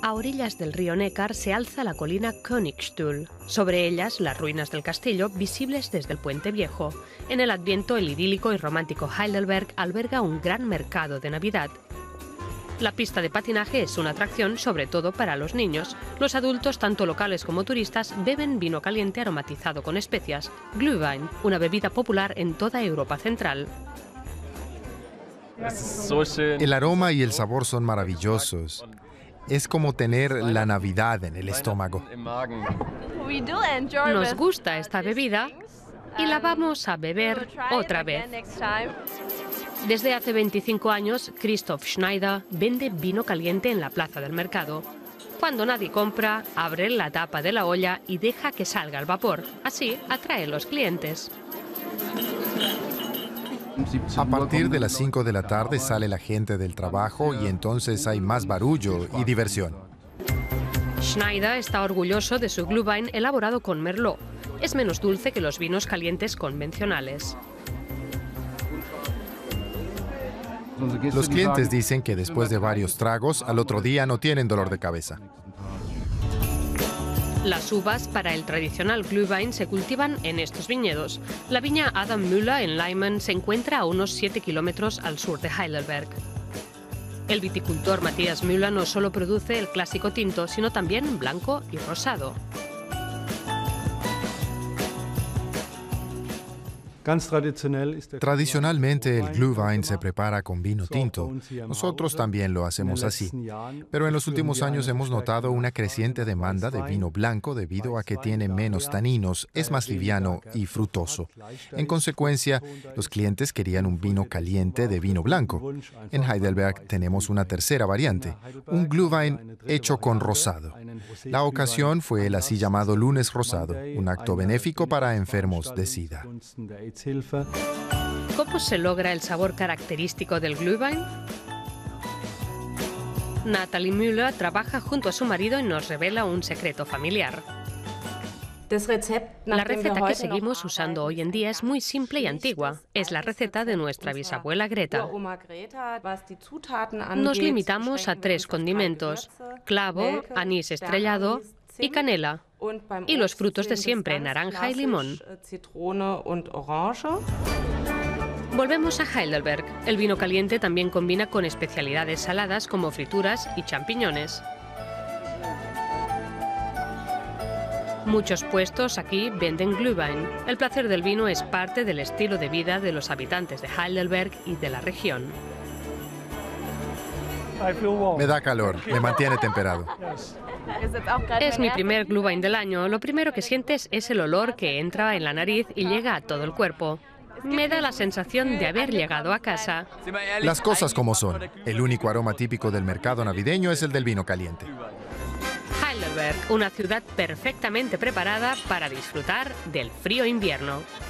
A orillas del río Neckar se alza la colina Königstuhl. Sobre ellas, las ruinas del castillo, visibles desde el puente viejo. En el Adviento, el idílico y romántico Heidelberg alberga un gran mercado de Navidad. La pista de patinaje es una atracción sobre todo para los niños. Los adultos, tanto locales como turistas, beben vino caliente aromatizado con especias, Glühwein, una bebida popular en toda Europa central. El aroma y el sabor son maravillosos. Es como tener la Navidad en el estómago. Nos gusta esta bebida y la vamos a beber otra vez. Desde hace 25 años, Christoph Schneider vende vino caliente en la plaza del mercado. Cuando nadie compra, abre la tapa de la olla y deja que salga el vapor. Así atrae a los clientes. A partir de las 5 de la tarde sale la gente del trabajo y entonces hay más barullo y diversión. Schneider está orgulloso de su Glühwein elaborado con Merlot. Es menos dulce que los vinos calientes convencionales. Los clientes dicen que después de varios tragos, al otro día no tienen dolor de cabeza. Las uvas para el tradicional Glühwein se cultivan en estos viñedos. La viña Adam Müller en Leimen se encuentra a unos 7 kilómetros al sur de Heidelberg. El viticultor Matthias Müller no solo produce el clásico tinto, sino también blanco y rosado. Tradicionalmente el Glühwein se prepara con vino tinto. Nosotros también lo hacemos así. Pero en los últimos años hemos notado una creciente demanda de vino blanco debido a que tiene menos taninos, es más liviano y frutoso. En consecuencia, los clientes querían un vino caliente de vino blanco. En Heidelberg tenemos una tercera variante, un Glühwein hecho con rosado. La ocasión fue el así llamado Lunes Rosado, un acto benéfico para enfermos de SIDA. ¿Cómo se logra el sabor característico del Glühwein? Natalie Müller trabaja junto a su marido y nos revela un secreto familiar. La receta que seguimos usando hoy en día es muy simple y antigua. Es la receta de nuestra bisabuela Greta. Nos limitamos a 3 condimentos: clavo, anís estrellado y canela. Y los frutos de siempre, naranja y limón. Volvemos a Heidelberg. El vino caliente también combina con especialidades saladas como frituras y champiñones. Muchos puestos aquí venden Glühwein. El placer del vino es parte del estilo de vida de los habitantes de Heidelberg y de la región. Me da calor, me mantiene temperado. Es mi primer Glühwein del año. Lo primero que sientes es el olor que entra en la nariz y llega a todo el cuerpo. Me da la sensación de haber llegado a casa. Las cosas como son. El único aroma típico del mercado navideño es el del vino caliente. Heidelberg, una ciudad perfectamente preparada para disfrutar del frío invierno.